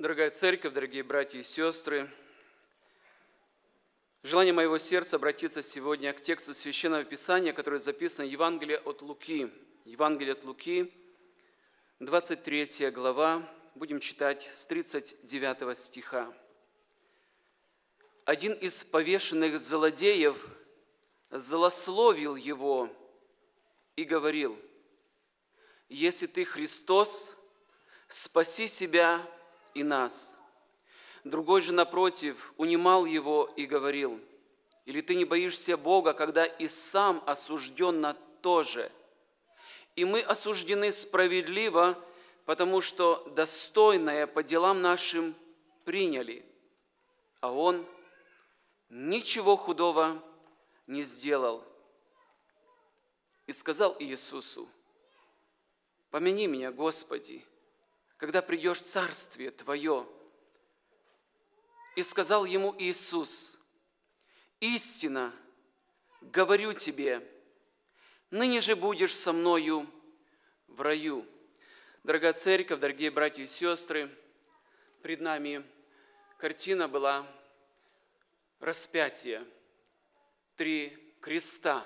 Дорогая церковь, дорогие братья и сестры, желание моего сердца обратиться сегодня к тексту Священного Писания, который записан в Евангелии от Луки. Евангелие от Луки, 23 глава, будем читать с 39 стиха. Один из повешенных злодеев злословил его и говорил: «Если ты Христос, спаси себя и нас». Другой же, напротив, унимал его и говорил: «Или ты не боишься Бога, когда и сам осужден на то же? И мы осуждены справедливо, потому что достойное по делам нашим приняли, а он ничего худого не сделал». И сказал Иисусу: «Помяни меня, Господи, когда придешь в Царствие Твое». И сказал ему Иисус: «Истинно говорю тебе, ныне же будешь со мною в раю». Дорогая церковь, дорогие братья и сестры, пред нами картина была распятия, 3 креста.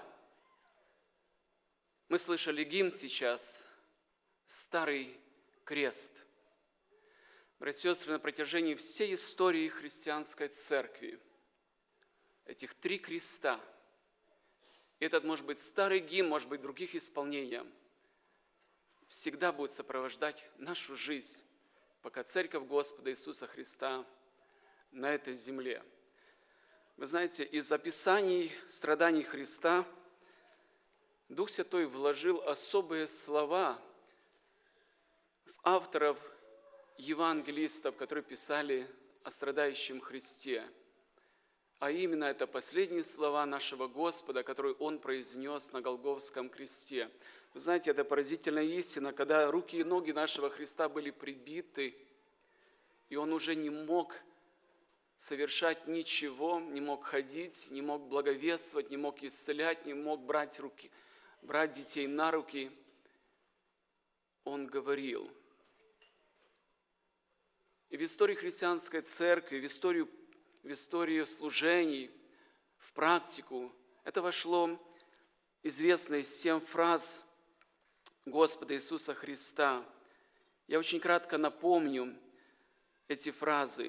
Мы слышали гимн сейчас «Старый крест». Братья и сестры, на протяжении всей истории христианской церкви этих 3 креста, этот, может быть, старый гимн, может быть, других исполнениях, всегда будет сопровождать нашу жизнь, пока Церковь Господа Иисуса Христа на этой земле. Вы знаете, из описаний страданий Христа Дух Святой вложил особые слова в авторов евангелистов, которые писали о страдающем Христе. А именно это последние слова нашего Господа, которые Он произнес на Голгофском кресте. Вы знаете, это поразительная истина, когда руки и ноги нашего Христа были прибиты, и Он уже не мог совершать ничего, не мог ходить, не мог благовествовать, не мог исцелять, не мог брать детей на руки. Он говорил. И в истории христианской церкви, в историю служений, в практику, это вошло известные 7 фраз Господа Иисуса Христа. Я очень кратко напомню эти фразы.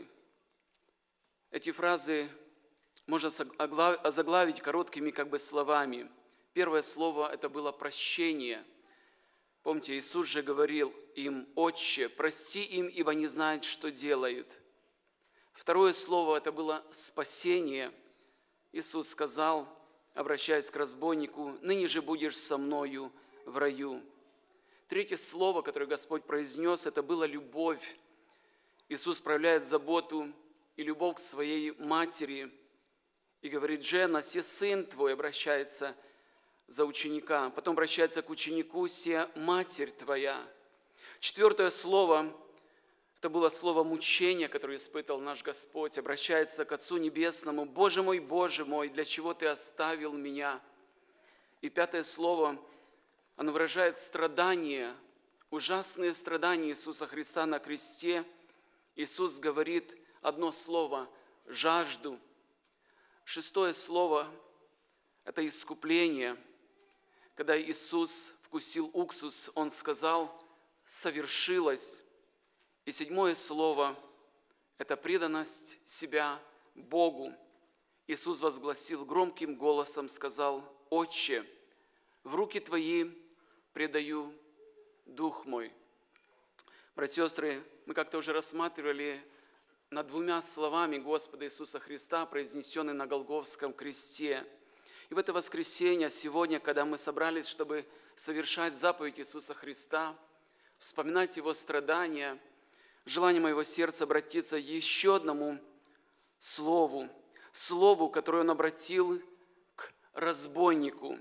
Эти фразы можно озаглавить короткими словами. Первое слово – это было прощение. Помните, Иисус же говорил им: «Отче, прости им, ибо не знают, что делают». Второе слово – это было спасение. Иисус сказал, обращаясь к разбойнику: «Ныне же будешь со мною в раю». Третье слово, которое Господь произнес, это была любовь. Иисус проявляет заботу и любовь к своей матери и говорит: «Жена, се сын твой», обращается за ученика. Потом обращается к ученику: «Се матерь твоя». Четвертое слово – это было слово мучения, которое испытал наш Господь. Обращается к Отцу Небесному: Боже мой, для чего Ты оставил меня?» И пятое слово, оно выражает страдания, ужасные страдания Иисуса Христа на кресте. Иисус говорит одно слово – «жажду». Шестое слово – это искупление. Когда Иисус вкусил уксус, Он сказал: «Совершилось». И седьмое слово – это преданность себя Богу. Иисус возгласил громким голосом, сказал: «Отче, в руки Твои предаю Дух мой». Братья и сестры, мы как-то уже рассматривали над 2 словами Господа Иисуса Христа, произнесенные на Голгофском кресте. И в это воскресенье, сегодня, когда мы собрались, чтобы совершать заповедь Иисуса Христа, вспоминать Его страдания, желание моего сердца обратиться еще одному слову, которое Он обратил к разбойнику,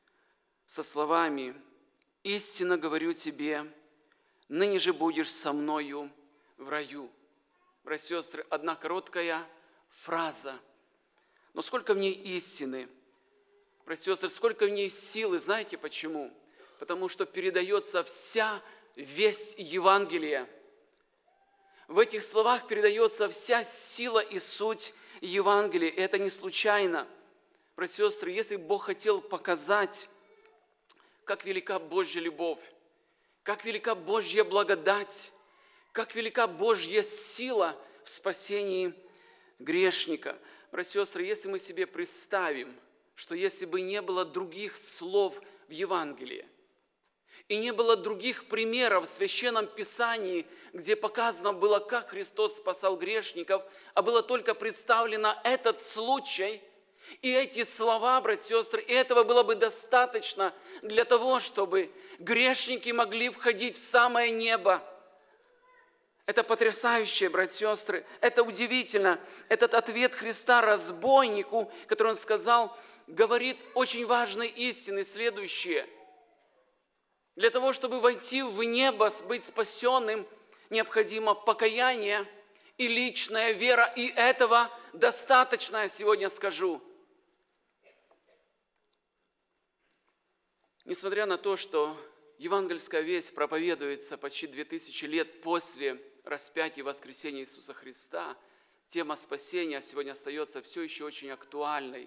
со словами: «Истинно говорю тебе, ныне же будешь со мною в раю». Братья и сестры, одна короткая фраза, но сколько в ней истины. Братья и сестры, сколько в ней силы. Знаете почему? Потому что передается вся весть Евангелия. В этих словах передается вся сила и суть Евангелия. И это не случайно. Братья и сестры, если Бог хотел показать, как велика Божья любовь, как велика Божья благодать, как велика Божья сила в спасении грешника. Братья и сестры, если мы себе представим, что если бы не было других слов в Евангелии, и не было других примеров в Священном Писании, где показано было, как Христос спасал грешников, а было только представлено этот случай, и эти слова, братья и сестры, и этого было бы достаточно для того, чтобы грешники могли входить в самое небо. Это потрясающе, братья и сестры, это удивительно. Этот ответ Христа разбойнику, который Он сказал, говорит очень важные истины, следующие. Для того, чтобы войти в небо, быть спасенным, необходимо покаяние и личная вера. И этого достаточно, я сегодня скажу. Несмотря на то, что евангельская весть проповедуется почти 2000 лет после распятия и воскресения Иисуса Христа, тема спасения сегодня остается все еще очень актуальной.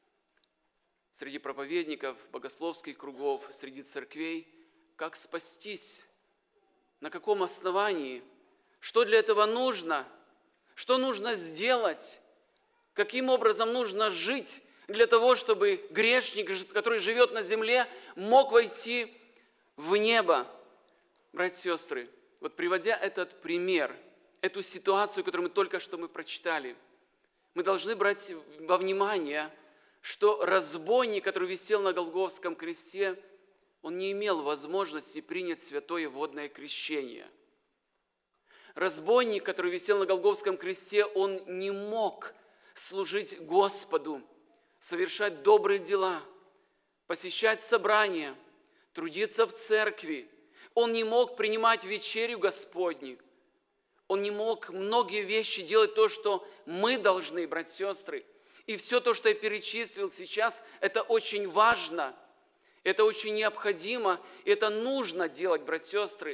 Среди проповедников, богословских кругов, среди церквей, как спастись, на каком основании, что для этого нужно, что нужно сделать, каким образом нужно жить для того, чтобы грешник, который живет на земле, мог войти в небо. Братья и сестры, вот приводя этот пример, эту ситуацию, которую мы только что прочитали, мы должны брать во внимание, что разбойник, который висел на Голгофском кресте, он не имел возможности принять святое водное крещение. Разбойник, который висел на Голгофском кресте, он не мог служить Господу, совершать добрые дела, посещать собрания, трудиться в церкви. Он не мог принимать вечерю Господню. Он не мог многие вещи делать, то, что мы должны, братья и сестры. И все то, что я перечислил сейчас, это очень важно. Это очень необходимо, это нужно делать, братья и сестры.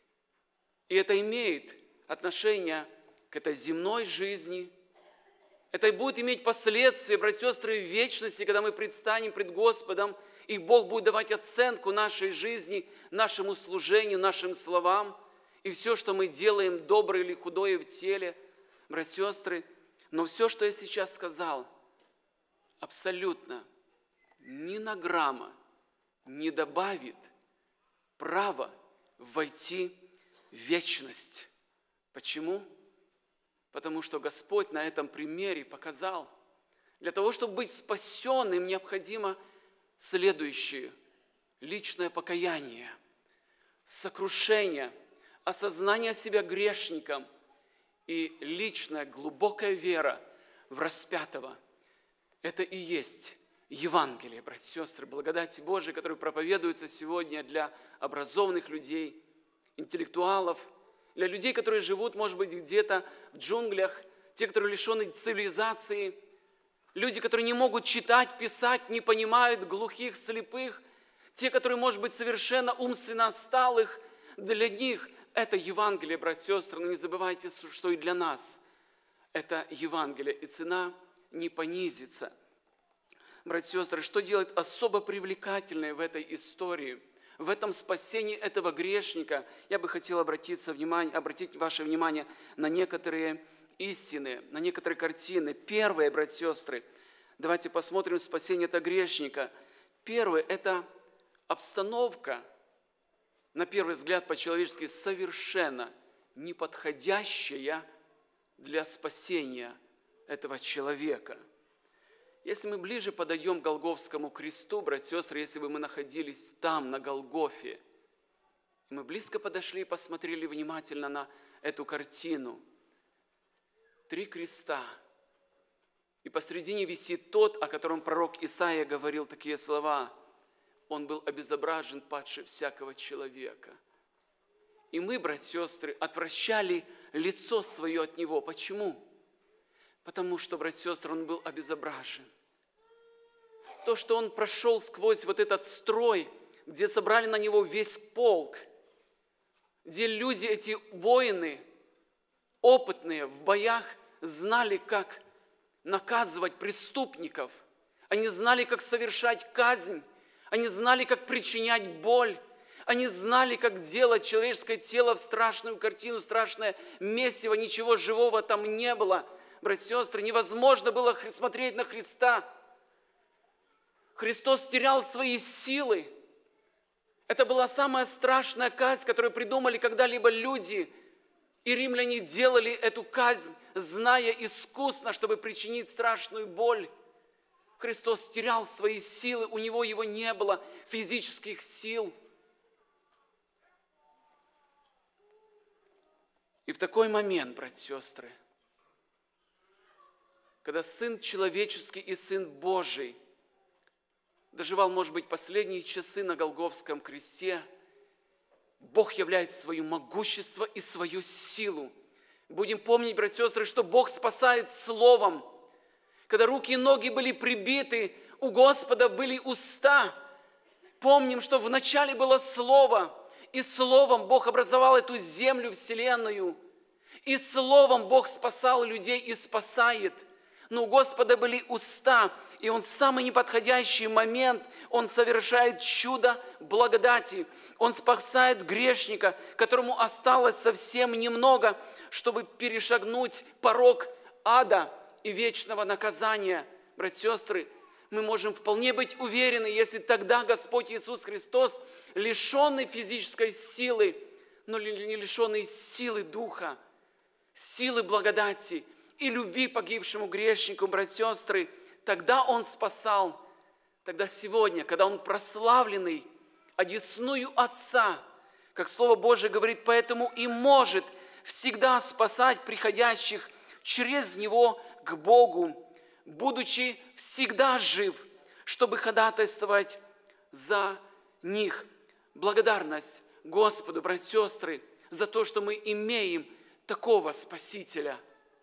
И это имеет отношение к этой земной жизни. Это будет иметь последствия, братья и сестры, в вечности, когда мы предстанем пред Господом, и Бог будет давать оценку нашей жизни, нашему служению, нашим словам, и все, что мы делаем, доброе или худое в теле, братья и сестры. Но все, что я сейчас сказал, абсолютно ни на грамма не добавит права войти в вечность. Почему? Потому что Господь на этом примере показал, для того, чтобы быть спасенным, необходимо следующее: личное покаяние, сокрушение, осознание себя грешником и личная глубокая вера в распятого. Это и есть Евангелие, братья и сестры, благодати Божией, которая проповедуется сегодня для образованных людей, интеллектуалов, для людей, которые живут, может быть, где-то в джунглях, те, которые лишены цивилизации, люди, которые не могут читать, писать, не понимают, глухих, слепых, те, которые, может быть, совершенно умственно отсталых, для них это Евангелие, братья и сестры. Но не забывайте, что и для нас это Евангелие, и цена не понизится. Братья и сестры, что делает особо привлекательное в этой истории, в этом спасении этого грешника? Я бы хотел обратить ваше внимание на некоторые истины, на некоторые картины. Первое, братья и сестры, давайте посмотрим спасение этого грешника. Первое – это обстановка, на первый взгляд по-человечески, совершенно неподходящая для спасения этого человека. Если мы ближе подойдем к Голгофскому кресту, братья и сестры, если бы мы находились там, на Голгофе, и мы близко подошли и посмотрели внимательно на эту картину, 3 креста, и посредине висит тот, о котором пророк Исаия говорил такие слова: «Он был обезображен, падший всякого человека». И мы, братья и сестры, отвращали лицо свое от него. Почему? Потому что, братья и сестры, он был обезображен. То, что он прошел сквозь вот этот строй, где собрали на него весь полк, где люди, эти воины, опытные в боях, знали, как наказывать преступников. Они знали, как совершать казнь. Они знали, как причинять боль. Они знали, как делать человеческое тело в страшную картину, страшное месиво. Ничего живого там не было. Братья и сестры, невозможно было смотреть на Христа. Христос терял свои силы. Это была самая страшная казнь, которую придумали когда-либо люди. И римляне делали эту казнь, зная искусно, чтобы причинить страшную боль. Христос терял свои силы, у Него его не было, физических сил. И в такой момент, братья и сестры, когда Сын Человеческий и Сын Божий доживал, может быть, последние часы на Голгофском кресте, Бог являет свое могущество и свою силу. Будем помнить, братья и сестры, что Бог спасает Словом. Когда руки и ноги были прибиты, у Господа были уста. Помним, что вначале было Слово, и Словом Бог образовал эту землю, вселенную. И Словом Бог спасал людей и спасает. Но у Господа были уста, и Он в самый неподходящий момент, Он совершает чудо благодати. Он спасает грешника, которому осталось совсем немного, чтобы перешагнуть порог ада и вечного наказания. Братья и сестры, мы можем вполне быть уверены, если тогда Господь Иисус Христос, лишенный физической силы, но не лишенный силы Духа, силы благодати и любви погибшему грешнику, братья и сестры, тогда Он спасал. Тогда сегодня, когда Он прославленный, одесную Отца, как Слово Божие говорит, поэтому и может всегда спасать приходящих через Него к Богу, будучи всегда жив, чтобы ходатайствовать за них. Благодарность Господу, братья и сестры, за то, что мы имеем такого Спасителя,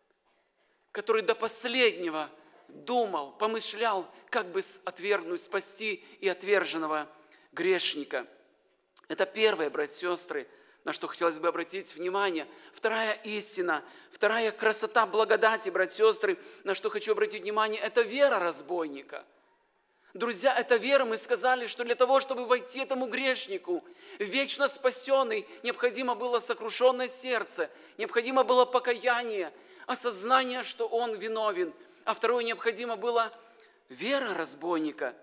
который до последнего думал, помышлял, как бы отвергнуть, спасти и отверженного грешника. Это первое, братья и сестры, на что хотелось бы обратить внимание. Вторая истина, вторая красота благодати, братья и сестры, на что хочу обратить внимание, это вера разбойника. Друзья, это вера, мы сказали, что для того, чтобы войти этому грешнику, вечно спасенный, необходимо было сокрушенное сердце, необходимо было покаяние, осознание, что он виновен. А второе, необходимо было вера разбойника.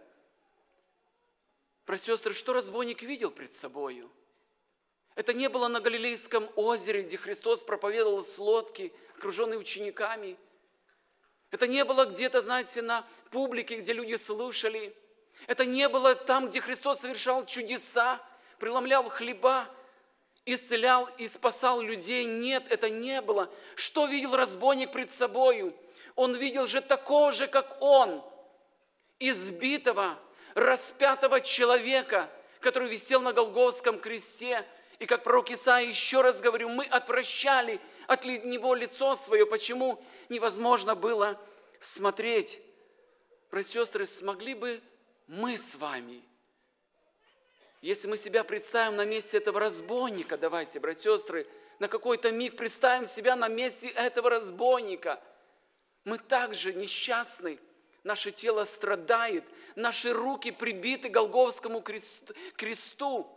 Братья и сестры, что разбойник видел пред собою? Это не было на Галилейском озере, где Христос проповедовал с лодки, окруженный учениками. Это не было где-то, знаете, на публике, где люди слушали. Это не было там, где Христос совершал чудеса, преломлял хлеба, исцелял и спасал людей. Нет, это не было. Что видел разбойник пред собою? Он видел же такого же, как он, избитого, распятого человека, который висел на Голгофском кресте. И как пророк Исаия, еще раз говорю, мы отвращали от него лицо свое. Почему невозможно было смотреть? Братья и сестры, смогли бы мы с вами, если мы себя представим на месте этого разбойника, давайте, братья и сестры, на какой-то миг представим себя на месте этого разбойника. Мы также несчастны, наше тело страдает, наши руки прибиты к Голгофскому кресту.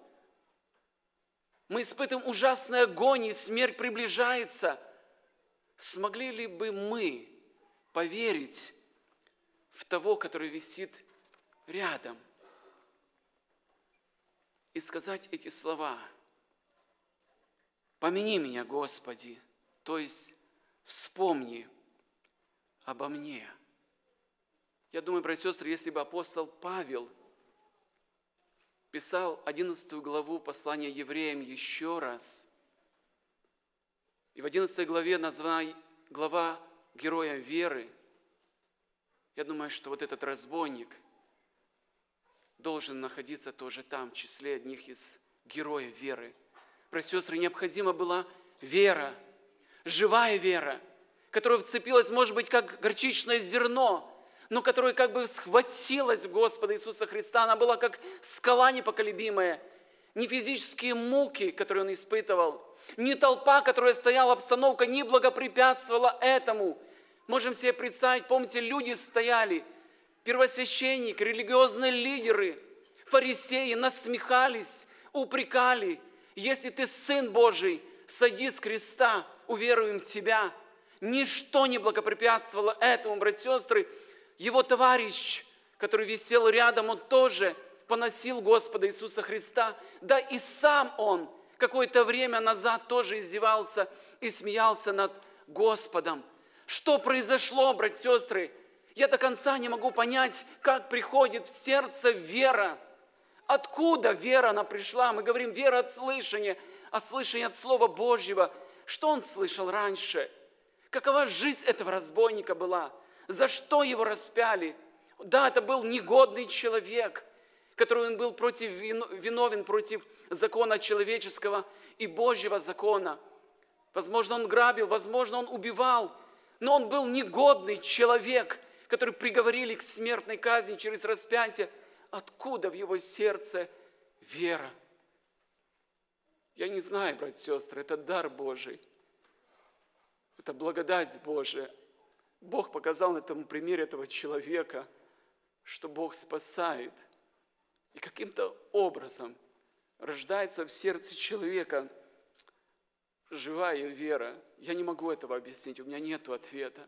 Мы испытываем ужасные агонии, смерть приближается. Смогли ли бы мы поверить в того, который висит рядом, и сказать эти слова: «Помяни меня, Господи», то есть вспомни обо мне. Я думаю, братья и сестры, если бы апостол Павел писал 11 главу послания евреям еще раз, и в 11 главе названа глава героя веры, я думаю, что вот этот разбойник должен находиться тоже там, в числе одних из героев веры. Братья и сестры, необходима была вера, живая вера, которая вцепилась, может быть, как горчичное зерно, но которая как бы схватилась в Господа Иисуса Христа. Она была как скала непоколебимая. ни физические муки, которые он испытывал, ни толпа, которая стояла, обстановка не благопрепятствовала этому. Можем себе представить, помните, люди стояли, первосвященники, религиозные лидеры, фарисеи насмехались, упрекали: если ты Сын Божий, сойди с креста, уверуем в Тебя. Ничто не благопрепятствовало этому, братья и сестры. Его товарищ, который висел рядом, он тоже поносил Господа Иисуса Христа. Да и сам он какое-то время назад тоже издевался и смеялся над Господом. Что произошло, братья и сестры? Я до конца не могу понять, как приходит в сердце вера. Откуда вера она пришла? Мы говорим, вера от слышания, а слышание от Слова Божьего. Что он слышал раньше? Какова жизнь этого разбойника была? За что его распяли? Да, это был негодный человек, который он был виновен против закона человеческого и Божьего закона. Возможно, он грабил, возможно, он убивал, но он был негодный человек, который приговорили к смертной казни через распятие. Откуда в его сердце вера? Я не знаю, братья и сестры, это дар Божий. Это благодать Божия. Бог показал на этом примере этого человека, что Бог спасает. И каким-то образом рождается в сердце человека живая вера. Я не могу этого объяснить, у меня нет ответа.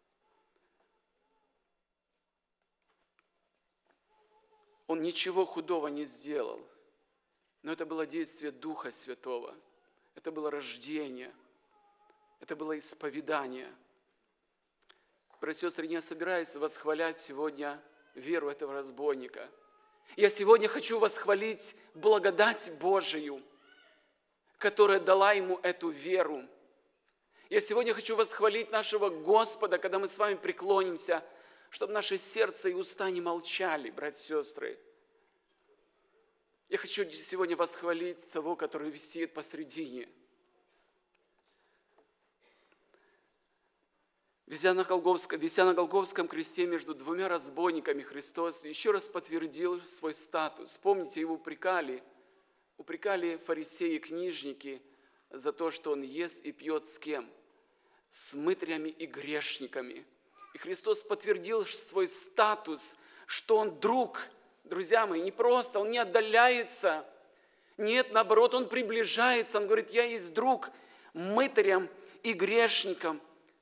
Он ничего худого не сделал, но это было действие Духа Святого, это было рождение, это было исповедание. Братья и сестры, я собираюсь восхвалять сегодня веру этого разбойника. Я сегодня хочу восхвалить благодать Божию, которая дала ему эту веру. Я сегодня хочу восхвалить нашего Господа, когда мы с вами преклонимся, чтобы наше сердце и уста не молчали, братья и сестры. Я хочу сегодня восхвалить того, который висит посредине. Вися на Голгофском кресте между двумя разбойниками, Христос еще раз подтвердил свой статус. Помните, его упрекали фарисеи и книжники за то, что он ест и пьет с кем? С мытарями и грешниками. И Христос подтвердил свой статус, что он друг, друзья мои, не просто, он не отдаляется. Нет, наоборот, он приближается. Он говорит, я есть друг мытарям и грешникам.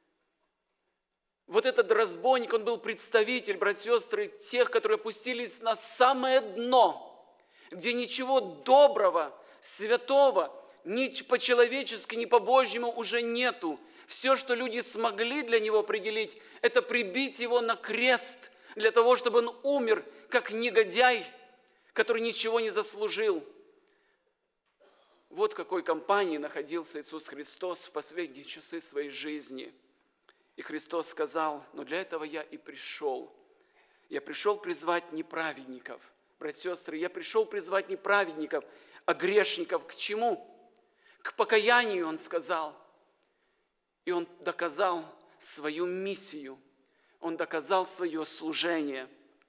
Вот этот разбойник, он был представитель, братья и сестры, тех, которые опустились на самое дно, где ничего доброго, святого, ни по-человечески, ни по-божьему уже нету. Все, что люди смогли для него определить, это прибить его на крест, для того, чтобы он умер, как негодяй, который ничего не заслужил. Вот в какой компании находился Иисус Христос в последние часы своей жизни. И Христос сказал, но для этого я и пришел. Я пришел призвать не праведников. Братья и сестры, я пришел призвать не праведников, а грешников. К чему? К покаянию, Он сказал. И Он доказал свою миссию. Он доказал свое служение.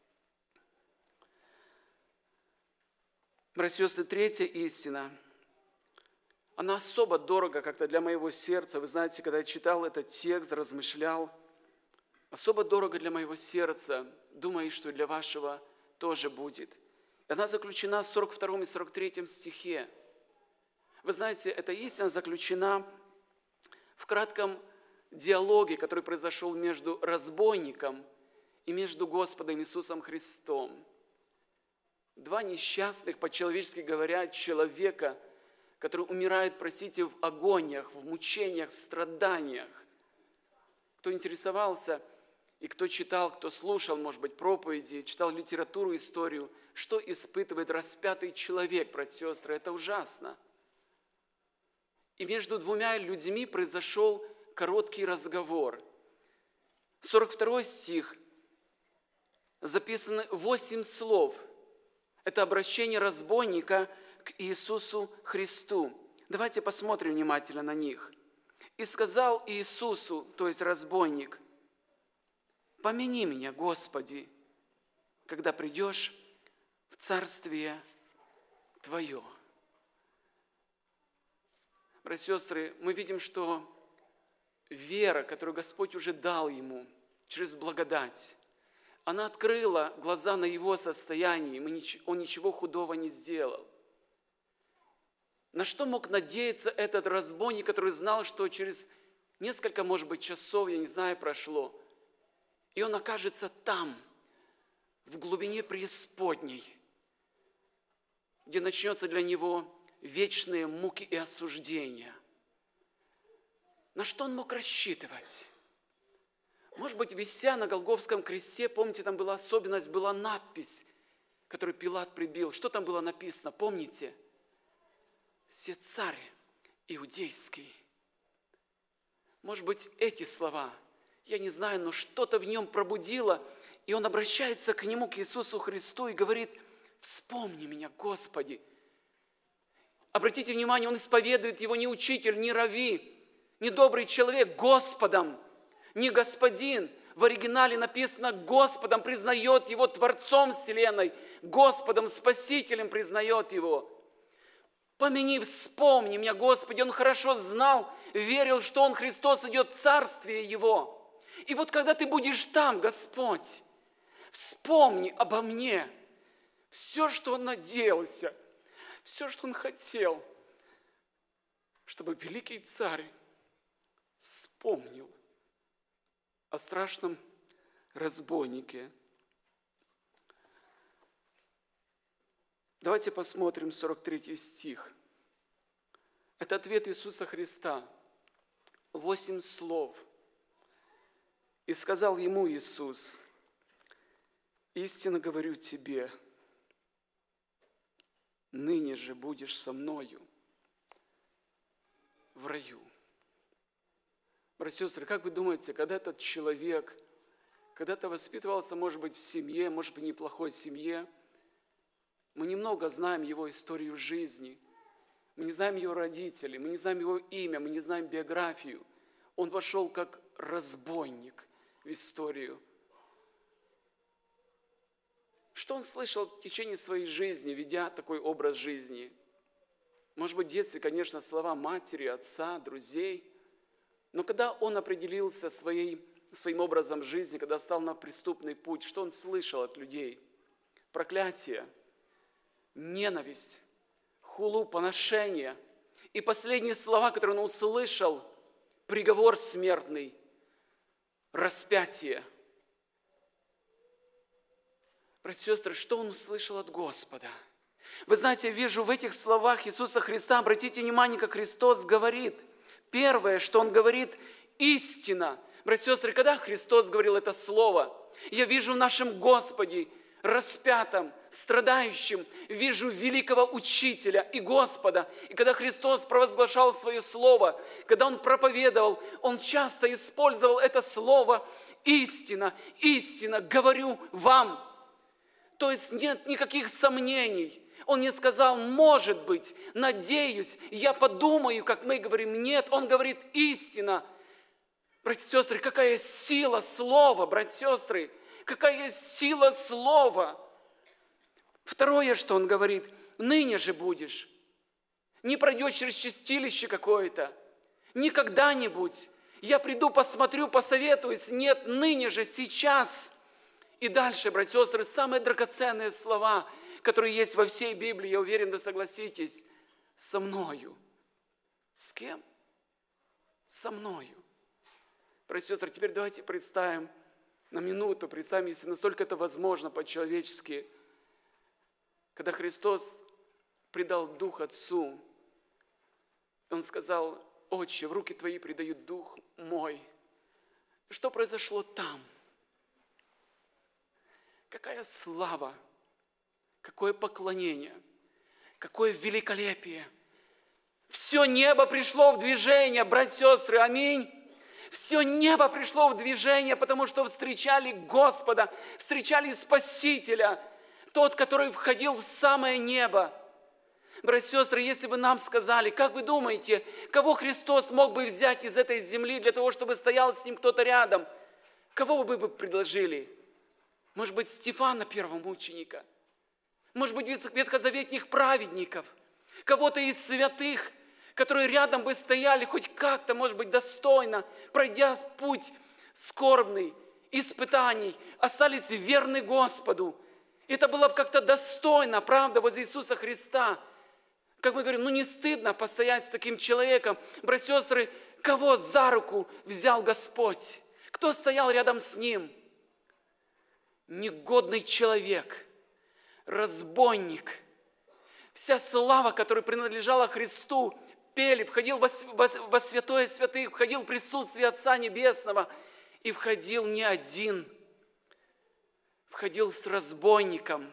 Братья и сестры, третья истина. Она особо дорога как-то для моего сердца. Вы знаете, когда я читал этот текст, размышлял, особо дорого для моего сердца. Думаю, что и для вашего тоже будет. И она заключена в 42 и 43 стихе. Вы знаете, эта истина заключена в кратком диалоге, который произошел между разбойником и между Господом Иисусом Христом. Два несчастных, по-человечески говоря, человека, которые умирают, простите, в агониях, в мучениях, в страданиях. Кто интересовался и кто читал, кто слушал, может быть, проповеди, читал литературу, историю, что испытывает распятый человек, братья и сестры, это ужасно. И между двумя людьми произошел короткий разговор. 42 стих, записаны 8 слов. Это обращение разбойника к Иисусу Христу. Давайте посмотрим внимательно на них. «И сказал Иисусу, то есть разбойник, помяни меня, Господи, когда придешь в Царствие Твое». братья и сестры, мы видим, что вера, которую Господь уже дал ему через благодать, она открыла глаза на его состояние, он ничего худого не сделал. На что мог надеяться этот разбойник, который знал, что через несколько, может быть, часов, я не знаю, прошло, и он окажется там, в глубине преисподней, где начнется для него вечные муки и осуждения. На что он мог рассчитывать? Может быть, вися на Голгофском кресте, помните, там была особенность, была надпись, которую Пилат прибил. Что там было написано, помните? «Се царь иудейский». Может быть, эти слова, я не знаю, но что-то в нем пробудило, и он обращается к нему, к Иисусу Христу, и говорит: «Вспомни меня, Господи». Обратите внимание, он исповедует его не учитель, не рави, не добрый человек, Господом, не господин. В оригинале написано: Господом, признает его Творцом вселенной, Господом, Спасителем признает его. Помяни, вспомни меня, Господи. Он хорошо знал, верил, что Он, Христос, идет в Царствие Его. И вот когда ты будешь там, Господь, вспомни обо мне. Все, что Он надеялся, все, что Он хотел, чтобы великий Царь вспомнил о страшном разбойнике. Давайте посмотрим 43 стих. Это ответ Иисуса Христа. 8 слов. «И сказал ему Иисус: истинно говорю тебе, ныне же будешь со мною в раю». Братья и сестры, как вы думаете, когда этот человек когда-то воспитывался, может быть, в семье, может быть, неплохой семье, мы немного знаем его историю жизни, мы не знаем его родителей, мы не знаем его имя, мы не знаем биографию. Он вошел как разбойник в историю. Что он слышал в течение своей жизни, ведя такой образ жизни? Может быть, в детстве, конечно, слова матери, отца, друзей. Но когда он определился своим образом жизни, когда стал на преступный путь, что он слышал от людей? Проклятие, ненависть, хулу, поношение. И последние слова, которые он услышал, приговор смертный, распятие. Братья и сестры, что он услышал от Господа? Вы знаете, вижу в этих словах Иисуса Христа, обратите внимание, как Христос говорит. Первое, что Он говорит, истина. Братья и сестры, когда Христос говорил это слово, я вижу в нашем Господе, распятом, страдающим, вижу великого Учителя и Господа. И когда Христос провозглашал свое слово, когда Он проповедовал, Он часто использовал это слово «истина, истина, говорю вам». То есть нет никаких сомнений. Он не сказал «может быть», «надеюсь», «я подумаю», как мы говорим. Нет, Он говорит «истина». Братья и сестры, какая сила слова, братья и сестры, какая сила слова. Второе, что Он говорит, ныне же будешь. Не пройдешь через чистилище какое-то, не когда-нибудь. Я приду, посмотрю, посоветуюсь. Нет, ныне же, сейчас. И дальше, братья и сестры, самые драгоценные слова, которые есть во всей Библии, я уверен, вы согласитесь, со мною. С кем? Со мною. Братья и сестры, теперь давайте представим на минуту, представим, если настолько это возможно по-человечески, когда Христос предал Дух Отцу, Он сказал: «Отче, в руки Твои предаю Дух мой». Что произошло там? Какая слава, какое поклонение, какое великолепие. Все небо пришло в движение, братья и сестры, аминь. Все небо пришло в движение, потому что встречали Господа, встречали Спасителя, тот, который входил в самое небо. Братья и сестры, если бы нам сказали, как вы думаете, кого Христос мог бы взять из этой земли для того, чтобы стоял с Ним кто-то рядом, кого бы вы предложили? Может быть, Стефана, первомученика, может быть, ветхозаветных праведников, кого-то из святых, которые рядом бы стояли хоть как-то, может быть, достойно, пройдя путь скорбный, испытаний, остались верны Господу. Это было бы как-то достойно, правда, возле Иисуса Христа. Как мы говорим, не стыдно постоять с таким человеком. Братья и сестры, кого за руку взял Господь? Кто стоял рядом с Ним? Негодный человек, разбойник. Вся слава, которая принадлежала Христу, пели, входил во святое святых, входил в присутствие Отца Небесного. И входил не один, входил с разбойником.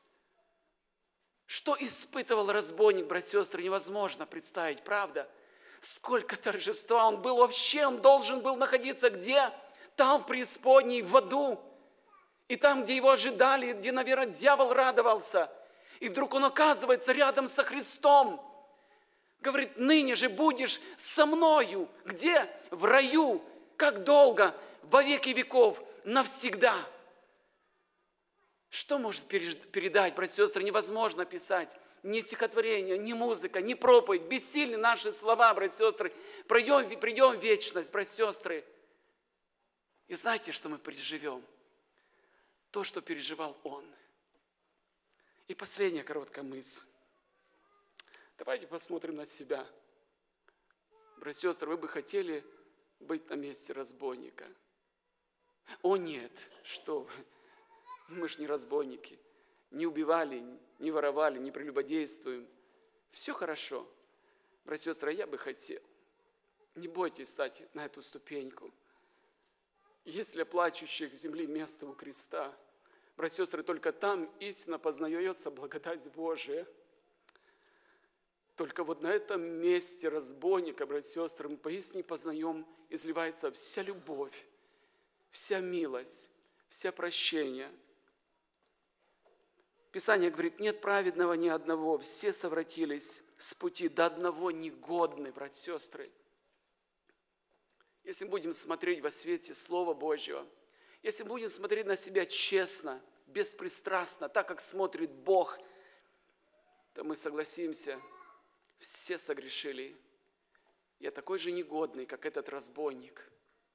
Что испытывал разбойник, братья и сестры, невозможно представить, правда? Сколько торжества он был вообще, он должен был находиться где? Там, в преисподней, в аду. И там, где его ожидали, где, наверное, дьявол радовался. И вдруг он оказывается рядом со Христом. Говорит, ныне же будешь со мною. Где? В раю. Как долго? Во веки веков. Навсегда. Что может передать, братья и сестры, невозможно писать. Ни стихотворение, ни музыка, ни проповедь. Бессильны наши слова, братья и сестры. Придем в вечность, братья и сестры. И знаете, что мы переживем? То, что переживал он. И последняя короткая мысль. Давайте посмотрим на себя. Братья и сестры, вы бы хотели быть на месте разбойника? О нет, что вы. Мы ж не разбойники. Не убивали, не воровали, не прелюбодействуем. Все хорошо. Братья и сестры, я бы хотел. Не бойтесь стать на эту ступеньку. Есть для плачущих земли место у креста. Братья и сестры, только там истинно познается благодать Божия. Только вот на этом месте разбойника, братья и сестры, мы поистине познаем, изливается вся любовь, вся милость, вся прощение. Писание говорит, нет праведного ни одного, все совратились с пути, до одного негодны, братья и сестры. Если будем смотреть во свете Слова Божьего, если будем смотреть на себя честно, беспристрастно, так, как смотрит Бог, то мы согласимся, все согрешили. Я такой же негодный, как этот разбойник.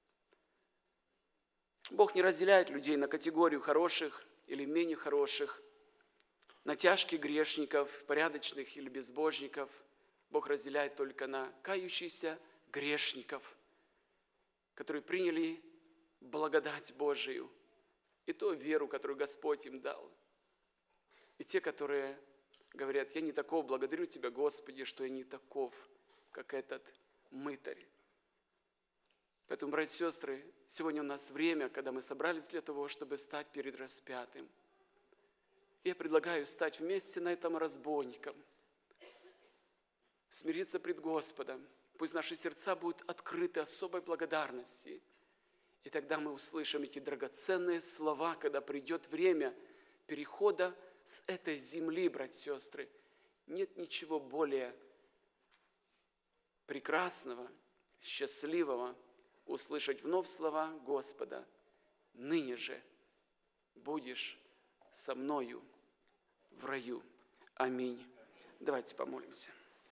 Бог не разделяет людей на категорию хороших или менее хороших, на тяжких грешников, порядочных или безбожников. Бог разделяет только на кающихся грешников, которые приняли благодать Божию и ту веру, которую Господь им дал. И те, которые говорят, я не таков, благодарю Тебя, Господи, что я не таков, как этот мытарь. Поэтому, братья и сестры, сегодня у нас время, когда мы собрались для того, чтобы стать перед распятым. Я предлагаю стать вместе на этом разбойником, смириться пред Господом. Пусть наши сердца будут открыты особой благодарности. И тогда мы услышим эти драгоценные слова, когда придет время перехода с этой земли, братья и сестры. Нет ничего более прекрасного, счастливого услышать вновь слова Господа. Ныне же будешь со мною в раю. Аминь. Давайте помолимся.